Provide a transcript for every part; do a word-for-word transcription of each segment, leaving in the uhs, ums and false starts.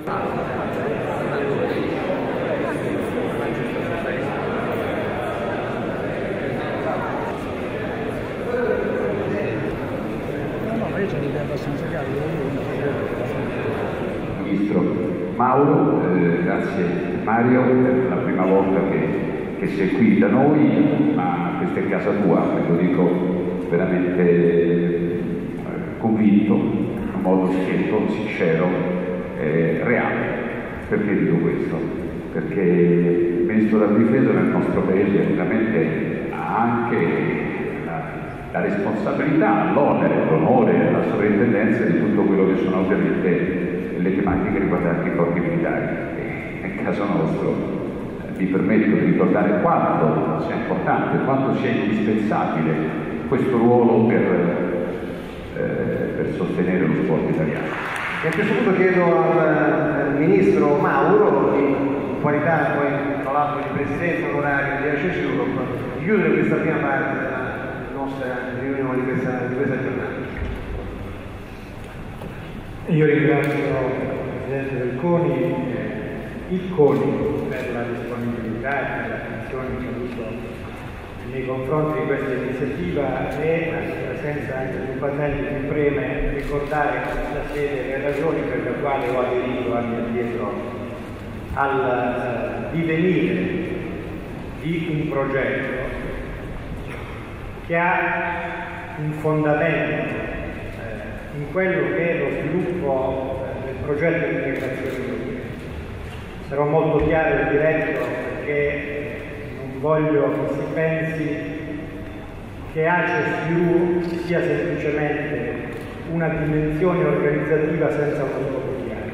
Ministro Mauro, eh, grazie Mario, è la prima volta che, che sei qui da noi, ma questa è casa tua, e lo dico veramente eh, convinto, in modo schietto, sincero, eh, reale. Perché dico questo? Perché il Ministro della Difesa nel nostro Paese veramente ha anche la, la responsabilità, l'onere, l'onore, la sovrintendenza di tutto quello che sono ovviamente le tematiche riguardanti i corpi militari. E nel caso nostro eh, mi permetto di ricordare quanto sia importante, quanto sia indispensabile questo ruolo per, eh, per sostenere lo sport italiano. E a questo punto chiedo al, al Ministro Mauro, in qualità poi tra l'altro di Presidente onorario di Access Europe, di chiudere questa prima parte della nostra riunione di questa, di questa giornata. Io ringrazio il Presidente del CONI, eh, il CONI per la disponibilità e per l'attenzione che ha avuto nei confronti di questa iniziativa e in presenza anche di un pannello mi preme ricordare in questa sede le ragioni per le quali ho aderito anni addietro al uh, divenire di un progetto che ha un fondamento eh, in quello che è lo sviluppo eh, del progetto di integrazione europea. Sarò molto chiaro e diretto perché voglio che si pensi che Access E U sia semplicemente una dimensione organizzativa senza uno scopo chiaro.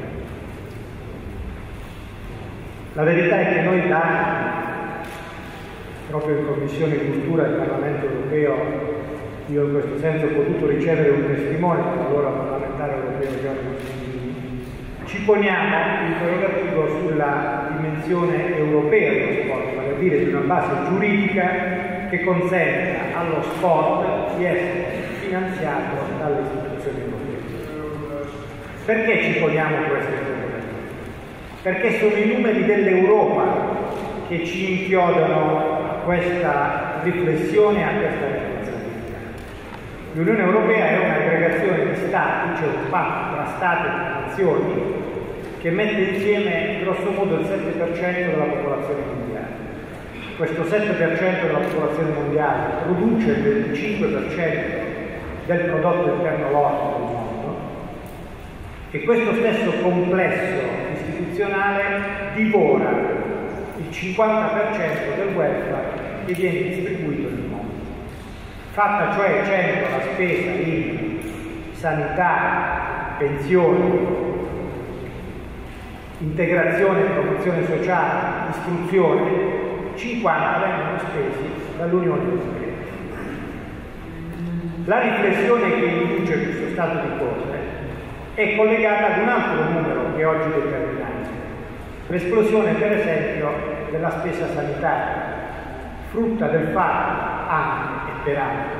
La verità è che noi da anni, proprio in Commissione Cultura del Parlamento Europeo, io in questo senso ho potuto ricevere un testimone dall'allora parlamentare europeo Giorgio Sindini, ci poniamo l'interrogativo sulla dimensione europea dello sport, vale a dire di una base giuridica che consenta allo sport di essere finanziato dalle istituzioni europee. Perché ci poniamo questo interrogativo? Perché sono i numeri dell'Europa che ci inchiodano a questa riflessione, a questa responsabilità. L'Unione Europea è un'aggregazione di Stati, cioè un patto tra Stati e nazioni, che mette insieme grosso modo il sette per cento della popolazione mondiale. Questo sette per cento della popolazione mondiale produce il venticinque per cento del prodotto interno lordo del mondo e questo stesso complesso istituzionale divora il cinquanta per cento del welfare che viene distribuito nel mondo. Fatta cioè cenno la spesa in sanità, pensioni, integrazione e promozione sociale, istruzione, cinquanta vengono spesi dall'Unione Europea. La riflessione che induce questo stato di cose è collegata ad un altro numero che è oggi determinante, l'esplosione per esempio della spesa sanitaria, frutta del fatto anche e peraltro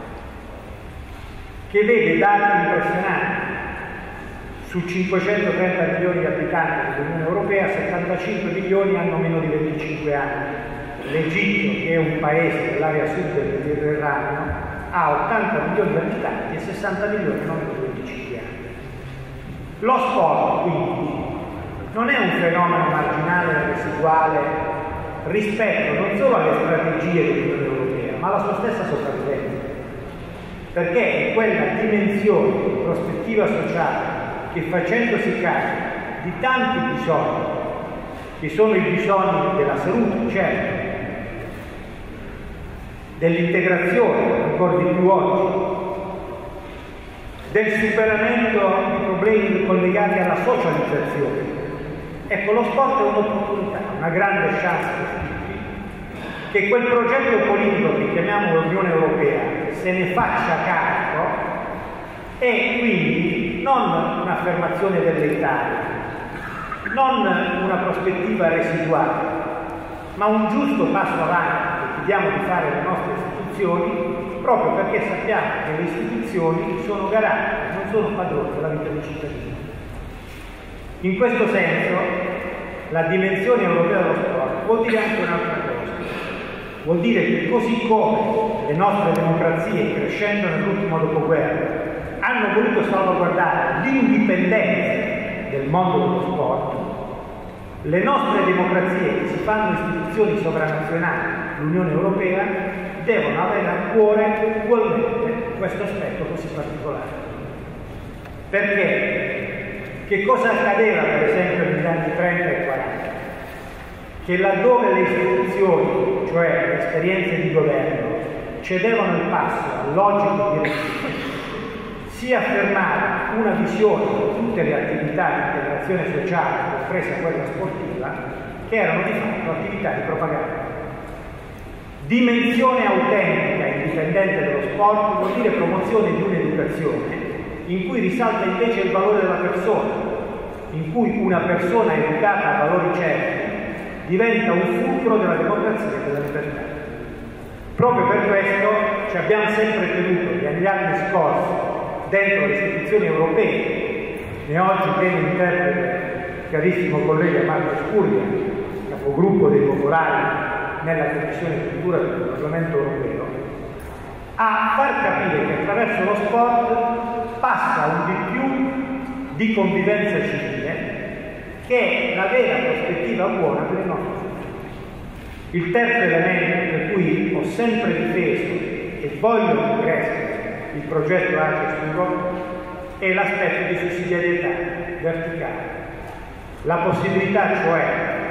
che vede dati impressionanti. Su cinquecentotrenta milioni di abitanti dell'Unione Europea, settantacinque milioni hanno meno di venticinque anni. L'Egitto, che è un paese dell'area sud del Mediterraneo, ha ottanta milioni di abitanti e sessanta milioni hanno meno di venticinque anni. Lo sport, quindi, non è un fenomeno marginale e residuale rispetto non solo alle strategie dell'Unione Europea, ma alla sua stessa sopravvivenza. Perché è quella dimensione di prospettiva sociale che facendosi carico di tanti bisogni, che sono i bisogni della salute, certo, dell'integrazione, ancora di più oggi, del superamento di problemi collegati alla socializzazione. Ecco, lo sport è un'opportunità, una grande chance per tutti, che quel progetto politico che chiamiamo l'Unione Europea se ne faccia carico e quindi non un'affermazione dell'Italia, non una prospettiva residuale, ma un giusto passo avanti che chiediamo di fare alle nostre istituzioni, proprio perché sappiamo che le istituzioni sono garanti, non sono padrone della vita dei cittadini. In questo senso, la dimensione europea dello sport vuol dire anche un'altra cosa. Vuol dire che così come le nostre democrazie, crescendo nell'ultimo dopoguerra, hanno voluto salvaguardare l'indipendenza del mondo dello sport, le nostre democrazie che si fanno istituzioni sovranazionali, l'Unione Europea, devono avere a cuore ugualmente questo aspetto così particolare. Perché? Che cosa accadeva per esempio negli anni trenta e quaranta? Che laddove le istituzioni, cioè le esperienze di governo, cedevano il passo al logico direttivo, si affermava una visione di tutte le attività di integrazione sociale, compresa quella sportiva, che erano di fatto attività di propaganda. Dimensione autentica e indipendente dello sport vuol dire promozione di un'educazione in cui risalta invece il valore della persona, in cui una persona educata a valori certi diventa un fulcro della democrazia e della libertà. Proprio per questo ci abbiamo sempre tenuto negli anni scorsi dentro le istituzioni europee, ne oggi viene interprete carissimo collega Marco Scurria, capogruppo dei Popolari nella Commissione Cultura del Parlamento Europeo, a far capire che attraverso lo sport passa un di più di convivenza civile, che è la vera prospettiva buona per il nostro futuro. Il terzo elemento per cui ho sempre difeso e voglio che cresca il progetto Ace Europe è l'aspetto di sussidiarietà verticale. La possibilità cioè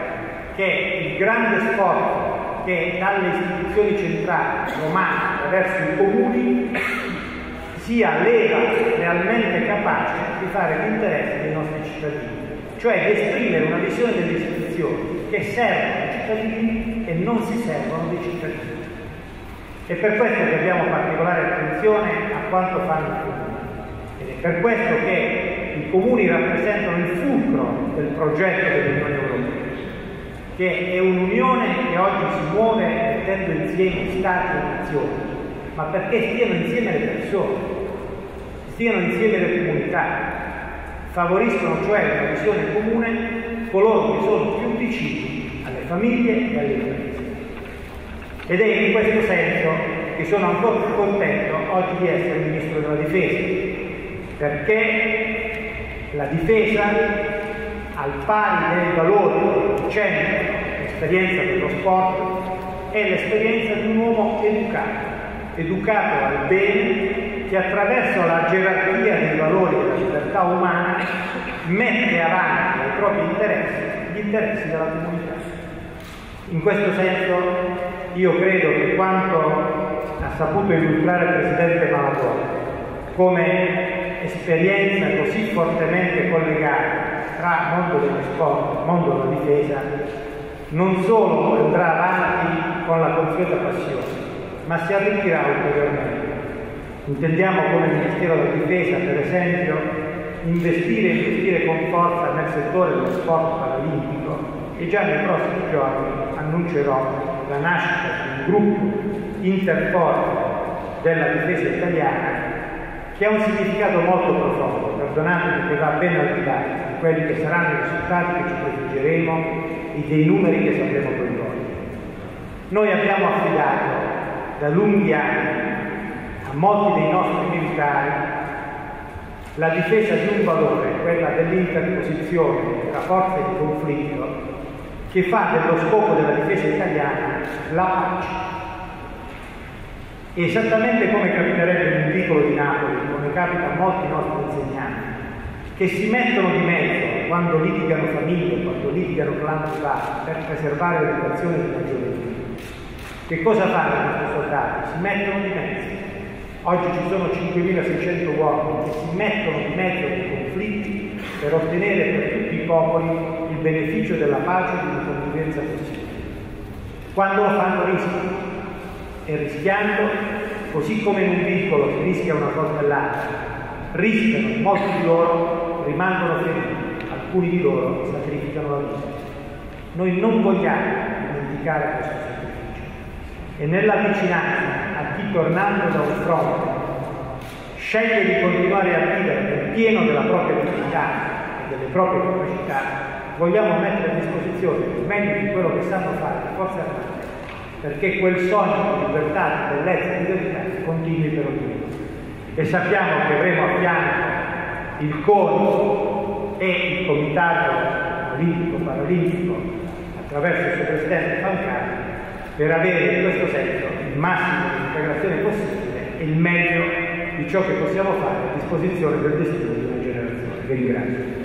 che il grande sforzo che dalle istituzioni centrali romane attraverso i comuni sia leva realmente capace di fare l'interesse dei nostri cittadini, cioè di esprimere una visione delle istituzioni che servono ai cittadini e non si servono dei cittadini. È per questo che abbiamo particolare attenzione a quanto fanno i comuni. Ed è per questo che i comuni rappresentano il fulcro del progetto dell'Unione Europea, che è un'unione che oggi si muove mettendo insieme Stati e nazioni, ma perché stiano insieme le persone, stiano insieme le comunità, favoriscono cioè una visione comune coloro che sono più vicini alle famiglie e alle imprese. Ed è in questo senso che sono ancora più contento oggi di essere Ministro della Difesa, perché la difesa, al pari dei valori che centro l'esperienza dello sport, è l'esperienza di un uomo educato, educato al bene, che attraverso la gerarchia dei valori della libertà umana mette avanti ai propri interessi gli interessi della comunità. In questo senso io credo che quanto ha saputo illustrare il Presidente Malatorre come esperienza così fortemente collegata tra mondo dello sport e mondo della difesa non solo andrà avanti con la consueta passione, ma si arricchirà ulteriormente. Intendiamo come Ministero della Difesa, per esempio, investire e investire con forza nel settore dello sport paralimpico e già nei prossimi giorni annuncerò la nascita di un gruppo interforze della difesa italiana che ha un significato molto profondo, perdonatemi, che va ben al di là di quelli che saranno i risultati che ci prefiggeremo e dei numeri che sapremo coinvolgere. Noi abbiamo affidato da lunghi anni a molti dei nostri militari la difesa di un valore, quella dell'interposizione tra forze di conflitto, che fa dello scopo della difesa italiana la pace. Esattamente come capiterebbe in un piccolo di Napoli, come capita a molti nostri insegnanti, che si mettono di mezzo quando litigano famiglie, quando litigano clan privati, per preservare l'educazione di una gioventù. Che cosa fanno questi soldati? Si mettono di mezzo. Oggi ci sono cinquemilaseicento uomini che si mettono di mezzo nei conflitti per ottenere per tutti i popoli il beneficio della pace e di una convivenza possibile. Quando lo fanno rischiano. E rischiando, così come in un piccolo si rischia una coltellata, rischiano, molti di loro rimangono feriti, alcuni di loro sacrificano la vita. Noi non vogliamo dimenticare questo sacrificio e nella vicinanza a chi tornando da un fronte sceglie di continuare a vivere nel pieno della propria dignità e delle le proprie capacità, vogliamo mettere a disposizione il meglio di quello che sanno fare le forze armate, perché quel sogno di libertà, di bellezza e di verità continui per ognuno. E sappiamo che avremo a fianco il C O N e il Comitato Olimpico Paralimpico attraverso il suo presidente Pancari per avere in questo senso il massimo di integrazione possibile e il meglio di ciò che possiamo fare a disposizione del destino di una generazione. Vi ringrazio.